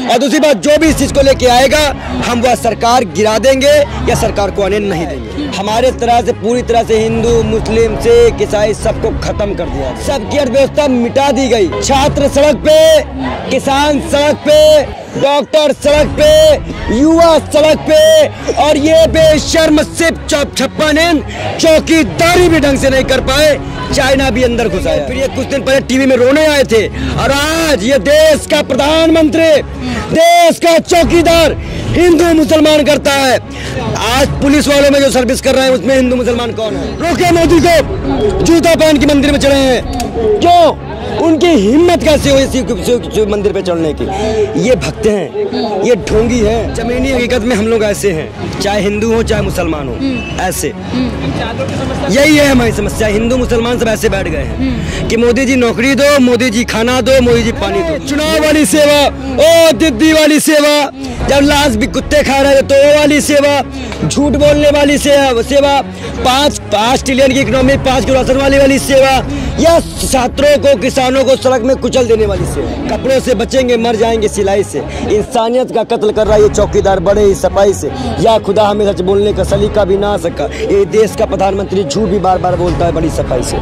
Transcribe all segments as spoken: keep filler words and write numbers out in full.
और दूसरी बात, जो भी इस चीज को लेके आएगा हम वह सरकार गिरा देंगे या सरकार को आने नहीं देंगे। हमारे तरह से पूरी तरह से हिंदू, मुस्लिम, सिख, ईसाई सबको खत्म कर दिया, सबकी अर्थव्यवस्था मिटा दी गई। छात्र सड़क पे, किसान सड़क पे, डॉक्टर सड़क पे, युवा सड़क पे, और ये बेशर्म सिर्फ छप्पन इंच चौकीदारी भी ढंग से नहीं कर पाए, चाइना भी अंदर घुस आया। फिर ये कुछ दिन पहले टीवी में रोने आए थे, और आज ये देश का प्रधानमंत्री, देश का चौकीदार हिंदू मुसलमान करता है। आज पुलिस वालों में जो सर्विस कर रहे हैं उसमें हिंदू मुसलमान कौन है? रोके मोदी को, जूता पहन के मंदिर में चढ़े हैं, क्यों? उनकी हिम्मत कैसे हुई इसी मंदिर पे चढ़ने की? ये भक्त हैं, ये ढोंगी हैं। जमीनी हकीकत में हम लोग ऐसे हैं, चाहे हिंदू हो चाहे मुसलमान हो, ऐसे। यही है हमारी समस्या। हिंदू मुसलमान सब ऐसे बैठ गए हैं कि मोदी जी नौकरी दो, मोदी जी खाना दो, मोदी जी पानी दो। चुनाव वाली सेवा, ओ दिद्दी वाली सेवा, जब लाश भी कुत्ते खा रहे थे तो वो वाली सेवा, झूठ बोलने वाली सेवा, सेवा पाँच पाँच ट्रिलियन की इकोनॉमी, पाँच किलो राशन वाली वाली सेवा, या छात्रों को, किसानों को सड़क में कुचल देने वाली सेवा। कपड़ों से बचेंगे, मर जाएंगे सिलाई से। इंसानियत का कत्ल कर रहा है ये चौकीदार बड़े ही सफाई से। या खुदा हमें सच बोलने का सलीका भी ना आ सका। ये देश का प्रधानमंत्री झूठ भी बार बार बोलता है बड़ी सफाई से।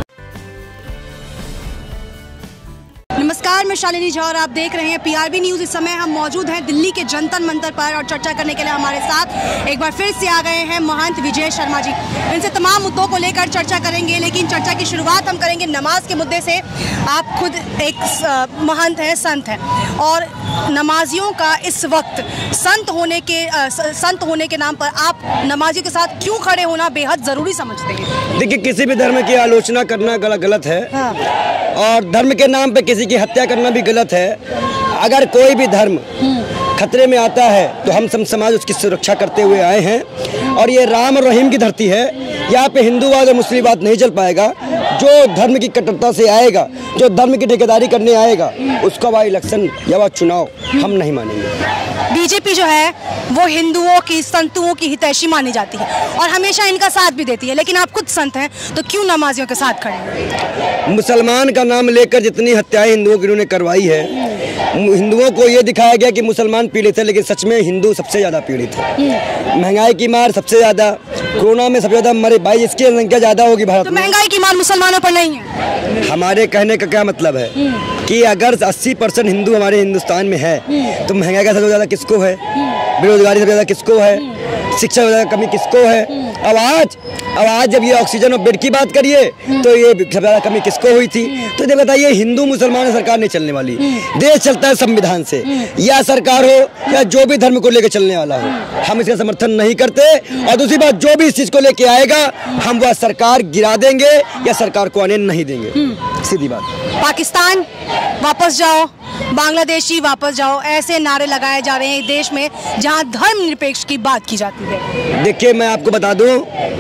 नमस्कार, मैं शालिनी झा और आप देख रहे हैं पीआरबी न्यूज़। इस समय हम मौजूद हैं दिल्ली के जंतर मंतर पर, और चर्चा करने के लिए हमारे साथ एक बार फिर से आ गए हैं महंत विजय शर्मा जी। इनसे तमाम मुद्दों को लेकर चर्चा करेंगे, लेकिन चर्चा की शुरुआत हम करेंगे नमाज के मुद्दे से। आप खुद एक महंत हैं, संत हैं, और नमाजियों का इस वक्त संत होने के संत होने के नाम पर आप नमाजियों के साथ क्यों खड़े होना बेहद ज़रूरी समझते हैं? देखिए, किसी भी धर्म की आलोचना करना गलत है, हाँ। और धर्म के नाम पे किसी की हत्या करना भी गलत है। अगर कोई भी धर्म खतरे में आता है तो हम सब समाज उसकी सुरक्षा करते हुए आए हैं, और ये राम और रहीम की धरती है। यहाँ पे हिंदूवाद और मुस्लिमवाद नहीं चल पाएगा। जो धर्म की कट्टरता से आएगा, जो धर्म की ठेकेदारी करने आएगा, उसका वह इलेक्शन या वह चुनाव हम नहीं मानेंगे। बीजेपी जो है वो हिंदुओं की, संतों की हितैषी मानी जाती है और हमेशा इनका साथ भी देती है, लेकिन आप खुद संत हैं तो क्यों नमाजियों के साथ खड़े हैं? मुसलमान का नाम लेकर जितनी हत्याएं हिंदुओं की उन्होंने करवाई है, हिंदुओं को ये दिखाया गया कि मुसलमान पीड़ित है, लेकिन सच में हिंदू सबसे ज़्यादा पीड़ित है। महंगाई की मार सबसे ज़्यादा, कोरोना में सबसे ज़्यादा मरे भाई, इसकी संख्या ज़्यादा होगी भारत तो में। महंगाई की मार मुसलमानों पर नहीं है? हमारे कहने का क्या मतलब है कि अगर अस्सी परसेंट हिंदू हमारे हिंदुस्तान में है तो महंगाई का सबसे ज़्यादा किसको है? बेरोजगारी सबसे ज़्यादा किसको है? शिक्षा में ज़्यादा कमी किसको है? अब आज अब आज जब ये ऑक्सीजन और बेड की बात करिए तो ये सबसे ज़्यादा कमी किसको हुई थी? तो ये बताइए, हिंदू मुसलमान सरकार नहीं चलने वाली, देश चलता है संविधान से। या सरकार हो या जो भी धर्म को लेकर चलने वाला हो, हम इसका समर्थन नहीं करते। और दूसरी बात, जो भी इस चीज़ को लेके आएगा हम वह सरकार गिरा देंगे या सरकार को आने नहीं देंगे, सीधी बात। पाकिस्तान वापस जाओ, बांग्लादेशी वापस जाओ, ऐसे नारे लगाए जा रहे हैं देश में जहां धर्मनिरपेक्ष की बात की जाती है। देखिए, मैं आपको बता दूं,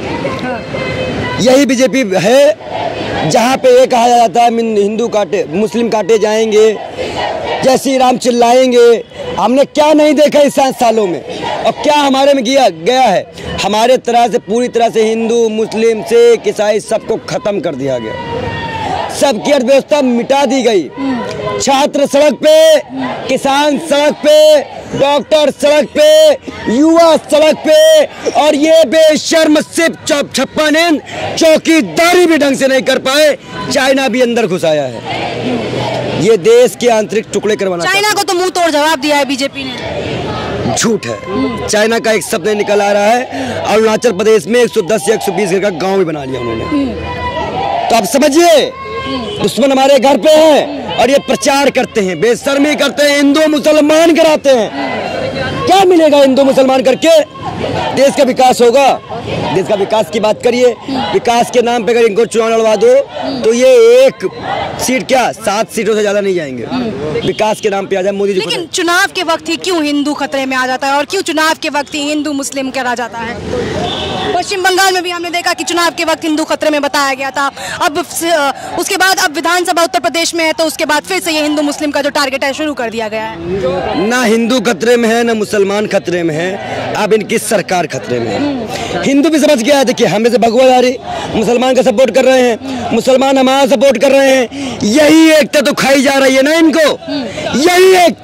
यही बीजेपी है जहां पे ये कहा जाता है हिंदू काटे, मुस्लिम काटे जाएंगे, जय श्री राम चिल्लाएंगे। हमने क्या नहीं देखा इस सात सालों में, और क्या हमारे में किया गया है? हमारे तरह से पूरी तरह से हिंदू, मुस्लिम, सिख, ईसाई सबको खत्म कर दिया गया, सबकी अर्थव्यवस्था मिटा दी गई। छात्र सड़क पे, किसान सड़क पे, डॉक्टर सड़क पे, युवा सड़क पे, और ये बेशर्म सिर्फ छप्पन इंच चौकीदारी भी ढंग से नहीं कर पाए, चाइना भी अंदर घुस आया है। ये देश के आंतरिक टुकड़े करवाना। चाइना को तो मुंह तोड़ जवाब दिया है बीजेपी ने। झूठ है, चाइना का एक शब्द निकल आ रहा है। अरुणाचल प्रदेश में एक सौ दस या एक सौ बीस घर का गाँव भी बना लिया उन्होंने। तो आप समझिए, दुश्मन हमारे घर पे है और ये प्रचार करते हैं, बेशर्मी करते हैं, हिंदू मुसलमान कराते हैं। क्या मिलेगा हिंदू मुसलमान करके? देश का विकास होगा? देश का विकास की बात करिए, विकास के नाम पे अगर इनको चुनाव लड़वा दो तो ये एक सीट क्या सात सीटों से ज्यादा नहीं जाएंगे। विकास के नाम पे आ जाए मोदी जी। लेकिन चुनाव के वक्त ही क्यों हिंदू खतरे में आ जाता है, और क्यों चुनाव के वक्त ही हिंदू मुस्लिम करा जाता है? पश्चिम बंगाल में भी हमने देखा कि चुनाव के वक्त हिंदू खतरे में बताया गया था। अब उसके बाद अब विधानसभा उत्तर प्रदेश में है तो उसके बाद फिर से ये हिंदू मुस्लिम का जो टारगेट है शुरू कर दिया गया है। ना हिंदू खतरे में है ना मुसलमान खतरे में है, अब इनकी सरकार खतरे में है। हिंदू भी समझ गया है, देखिए हमें से भगवा जा रही, मुसलमान का सपोर्ट कर रहे हैं, मुसलमान हमारा सपोर्ट कर रहे हैं। यही एकता तो खाई जा रही है ना इनको, यही एकता।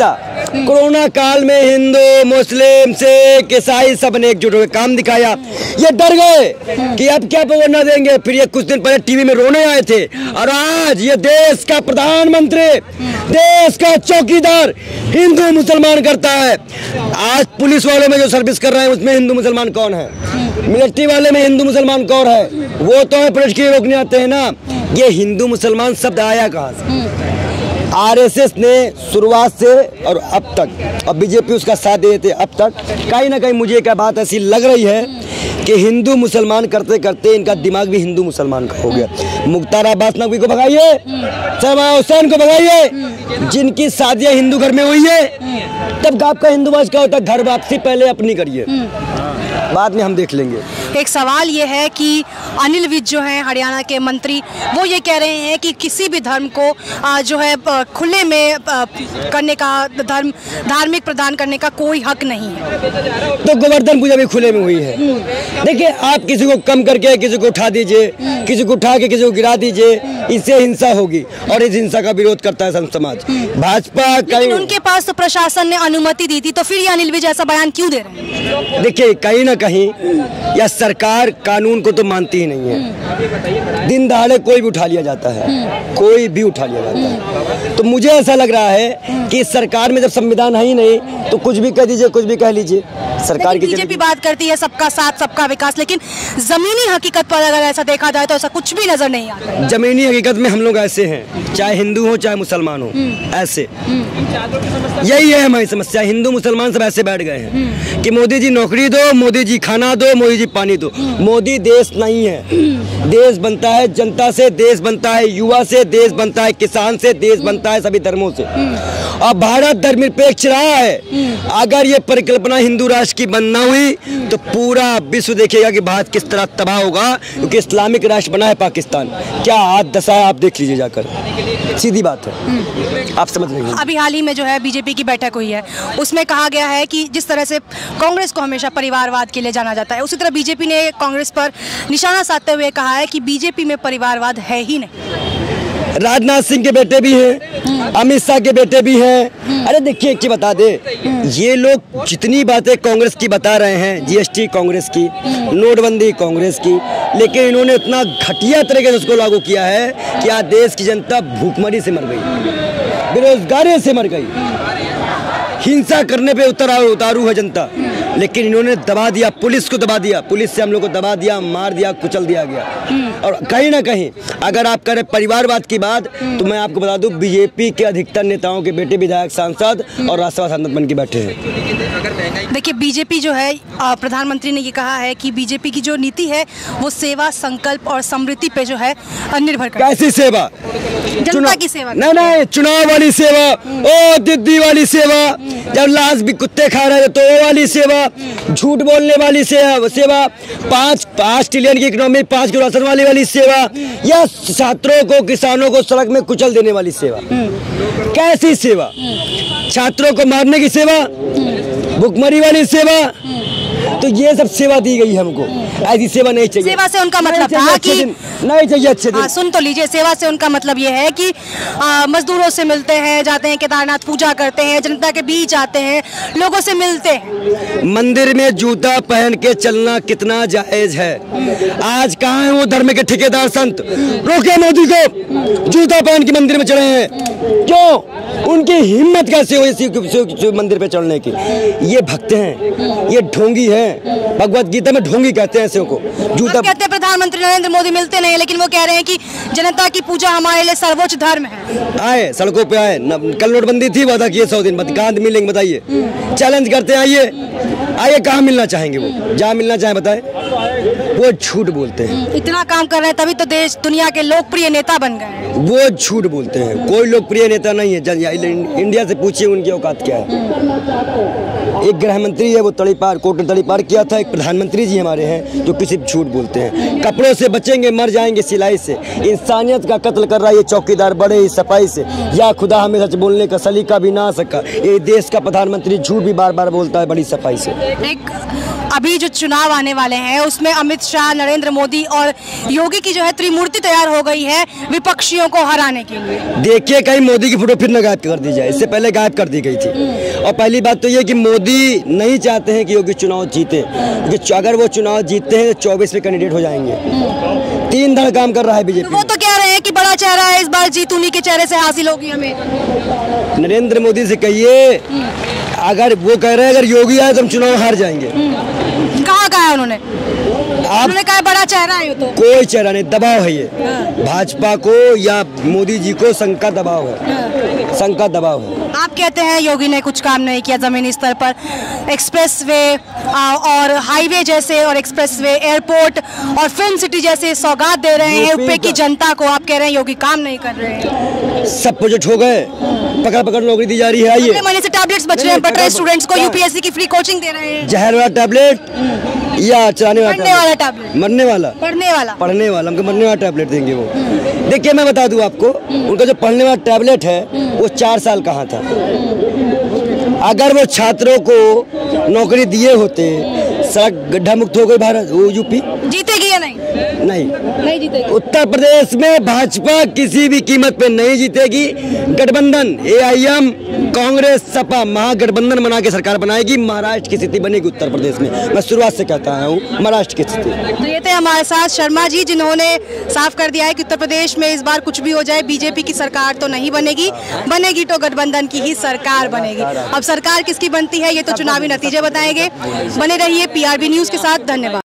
कोरोना काल में हिंदू मुस्लिम सिख ईसाई सब ने एकजुट होकर काम दिखाया। ये डर गए कि अब क्या वोट न देंगे, फिर ये कुछ दिन पहले टीवी में रोने आए थे। और आज ये देश का प्रधानमंत्री, देश का चौकीदार हिंदू मुसलमान करता है। आज पुलिस वालों में जो सर्विस कर रहे हैं उसमें हिंदू मुसलमान कौन है? मिलिट्री वाले में हिंदू मुसलमान कौन है? वो तो है पुलिस के रोकने आते हैं ना। ये हिंदू मुसलमान शब्द आया कहाँ से? आरएसएस ने शुरुआत से और अब तक, और बीजेपी उसका साथ दे देते अब तक, कहीं ना कहीं मुझे क्या बात ऐसी लग रही है कि हिंदू मुसलमान करते करते इनका दिमाग भी हिंदू मुसलमान का हो गया। मुख्तार अब्बास नकवी को भगाइए, सलमान हुसैन को भगाइए, जिनकी शादियां हिंदू घर में हुई है, तब आपका हिंदूवाद क्या होता है? घर वापसी पहले अपनी करिए, बाद में हम देख लेंगे। एक सवाल ये है कि अनिल विज जो हैं हरियाणा के मंत्री, वो ये कह रहे हैं कि किसी भी धर्म को आ, जो है खुले में आ, करने का, धर्म धार्मिक प्रदान करने का कोई हक नहीं है। तो गोवर्धन पूजा भी खुले में हुई है। देखिए, आप किसी को कम करके किसी को उठा दीजिए, किसी को उठा के किसी को गिरा दीजिए, इससे हिंसा होगी और इस हिंसा का विरोध करता है संत समाज। भाजपा कहीं, उनके पास तो प्रशासन ने अनुमति दी थी, तो फिर ये अनिल विज ऐसा बयान क्यों दे रहे हैं? देखिए, कहीं ना कहीं या सरकार कानून को तो मानती ही नहीं है। दिन दहाड़े कोई भी उठा लिया जाता है, कोई भी उठा लिया जाता है। तो मुझे ऐसा लग रहा है कि सरकार में जब संविधान है ही नहीं तो कुछ भी कह दीजिए, कुछ भी कह लीजिए। सरकार की बीजेपी बात करती है सबका साथ सबका विकास, लेकिन जमीनी हकीकत पर अगर ऐसा देखा जाए तो ऐसा कुछ भी नजर नहीं आता। जमीनी हकीकत में हम लोग ऐसे हैं, चाहे हिंदू हो चाहे मुसलमान हो, ऐसे। यही है हमारी समस्या। हिंदू मुसलमान सब ऐसे बैठ गए हैं कि मोदी जी नौकरी दो, मोदी जी खाना दो, मोदी जी पानी दो। मोदी देश नहीं है। देश बनता है जनता से, देश बनता है युवा से, देश बनता है किसान से, देश बनता है सभी धर्मों से। और भारत धर्मनिरपेक्ष रहा है। अगर ये परिकल्पना हिंदू राष्ट्र की बंद न हुई तो पूरा विश्व देखेगा कि भारत किस तरह तबाह होगा, क्योंकि इस्लामिक राष्ट्र बना है पाकिस्तान। क्या हाथ दशा है, आप देख लीजिए जाकर, सीधी बात है, आप समझ रहे हैं। अभी हाल ही में जो है बीजेपी की बैठक हुई है, उसमें कहा गया है कि जिस तरह से कांग्रेस को हमेशा परिवारवाद के लिए जाना जाता है, उसी तरह बीजेपी ने कांग्रेस पर निशाना साधते हुए कहा है कि बीजेपी में परिवारवाद है ही नहीं। राजनाथ सिंह के बेटे भी हैं, अमित शाह के बेटे भी हैं। अरे देखिए, एक बता दे, ये लोग जितनी बातें कांग्रेस की बता रहे हैं, जीएसटी कांग्रेस की, नोटबंदी कांग्रेस की, लेकिन इन्होंने इतना घटिया तरीके से उसको लागू किया है कि आज देश की जनता भूखमरी से मर गई, बेरोजगारी से मर गई, हिंसा करने पे उतर उतारू है जनता। लेकिन इन्होंने दबा दिया, पुलिस को दबा दिया, पुलिस से हम लोग को दबा दिया, मार दिया, कुचल दिया गया। और कहीं ना कहीं अगर आप करें परिवारवाद की बात, तो मैं आपको बता दूं, बीजेपी के अधिकतर नेताओं के बेटे विधायक, सांसद और राज्यसभा सांसद बन के बैठे हैं। देखिए, बीजेपी जो है, प्रधानमंत्री ने ये कहा है कि बीजेपी की जो नीति है वो सेवा, संकल्प और समृद्धि पे जो है निर्भर करती है। कैसी सेवा? जनता की सेवा? नहीं नहीं, चुनाव वाली सेवा, ओ दिद्दी वाली सेवा, जब लाश भी कुत्ते खा रहे थे तो वो वाली सेवा, झूठ बोलने वाली सेवा, सेवा पाँच पाँच ट्रिलियन की इकोनॉमी, पाँच करोड़ राशन वाली वाली सेवा, या छात्रों को, किसानों को सड़क में कुचल देने वाली सेवा। कैसी सेवा? छात्रों को मारने की सेवा, भुखमरी वाली सेवा। तो ये सब सेवा दी गई हमको, ऐसी सेवा नहीं चाहिए। सेवा से उनका मतलब था कि नहीं चाहिए अच्छे दिन। सुन तो लीजिए, सेवा से उनका मतलब ये है कि आ, मजदूरों से मिलते हैं, जाते हैं केदारनाथ पूजा करते हैं, जनता के बीच आते हैं, लोगों से मिलते हैं। मंदिर में जूता पहन के चलना कितना जायज है? आज कहाँ है वो धर्म के ठेकेदार संत? रोके मोदी को, जूता पहन के मंदिर में चढ़े हैं, क्यों? उनकी हिम्मत कैसे हुई इसी मंदिर पे चढ़ने की? ये भक्त हैं, ये ढोंगी हैं। भगवत गीता में ढोंगी कहते हैं ऐसे को। जूता कहते हैं। प्रधानमंत्री नरेंद्र मोदी मिलते नहीं, लेकिन वो कह रहे हैं कि जनता की पूजा हमारे लिए सर्वोच्च धर्म है। आए सड़कों पे आए, कल नोटबंदी थी, वादा किए सौ दिन बाद, कहाँ मिलेंगे बताइए? चैलेंज करते हैं, आइए आइए, कहाँ मिलना चाहेंगे वो? जहाँ मिलना चाहे बताए, वो झूठ बोलते हैं। इतना काम कर रहे हैं तभी तो देश दुनिया के लोकप्रिय नेता बन गए। वो झूठ बोलते हैं, कोई लोकप्रिय नेता नहीं है। इंडिया से पूछिए उनकी औकात क्या है। एक गृह मंत्री है, वो तड़ी पार, कोर्ट ने तड़ी पार किया था। एक प्रधानमंत्री जी हमारे हैं जो किसी झूठ बोलते हैं। कपड़ों से बचेंगे, मर जाएंगे सिलाई से। इंसानियत का कत्ल कर रहा है ये चौकीदार बड़े ही सफाई से। या खुदा हमें सच बोलने का सलीका भी ना सका। ये देश का प्रधानमंत्री झूठ भी बार बार बोलता है बड़ी सफाई से। एक अभी जो चुनाव आने वाले हैं उसमें अमित शाह, नरेंद्र मोदी और योगी की जो है त्रिमूर्ति तैयार हो गई है विपक्षियों को हराने के लिए। देखिए कहीं मोदी की फोटो फिर न गायब कर दी जाए, इससे पहले गायब कर दी गई थी। और पहली बात तो ये कि मोदी नहीं चाहते हैं कि योगी चुनाव जीते, क्योंकि अगर वो चुनाव जीतते हैं तो चौबीस में कैंडिडेट हो जाएंगे। तीन धड़ काम कर रहा है बीजेपी। तो वो तो कह रहे हैं कि बड़ा चेहरा है, इस बार जीत उन्हीं के चेहरे से हासिल होगी हमें। नरेंद्र मोदी से कहिए, अगर वो कह रहे हैं अगर योगी आए तो हम चुनाव हार जाएंगे। कहाँ कहा है उन्होंने? आप उन्होंने कहा बड़ा चेहरा है तो कोई चेहरा नहीं, दबाव है ये भाजपा को या मोदी जी को, संघ दबाव है, संघ का दबाव है। आप कहते हैं योगी ने कुछ काम नहीं किया जमीनी स्तर पर, एक्सप्रेसवे और हाईवे जैसे और एक्सप्रेसवे, एयरपोर्ट और फिल्म सिटी जैसे सौगात दे रहे हैं यूपी की जनता को। आप कह रहे हैं योगी काम नहीं कर रहे हैं। सब प्रोजेक्ट हो गए, पकड़ पकड़ नौकरी दी जा रही है। आइए, महीने से टैबलेट्स बच रहे हैं, बट रहे स्टूडेंट्स को यूपीएससी की फ्री कोचिंग दे रहे हैं। जहर वाला टैबलेट या चलाने वाला पढ़ने वाला टैबलेट, मरने वाला, पढ़ने वाला पढ़ने वाला हमको मरने वाला टैबलेट देंगे वो। देखिए मैं बता दूं आपको, उनका जो पढ़ने वाला टैबलेट है वो चार साल कहाँ था। अगर वो छात्रों को नौकरी दिए होते, सड़क गड्ढा मुक्त हो गई भारत, वो यूपी जीतेगी या नहीं? नहीं, नहीं जीतेगी। उत्तर प्रदेश में भाजपा किसी भी कीमत पे नहीं जीतेगी। गठबंधन एआईएम, कांग्रेस, सपा महागठबंधन बना के सरकार बनाएगी। महाराष्ट्र की स्थिति बनेगी उत्तर प्रदेश में। मैं शुरुआत से कहता हूँ महाराष्ट्र की स्थिति। तो ये थे हमारे साथ शर्मा जी, जिन्होंने साफ कर दिया है कि उत्तर प्रदेश में इस बार कुछ भी हो जाए बीजेपी की सरकार तो नहीं बनेगी, बनेगी तो गठबंधन की ही सरकार बनेगी। अब सरकार किसकी बनती है ये तो चुनावी नतीजे बताएंगे। बने रहिए पीआरबी न्यूज के साथ। धन्यवाद।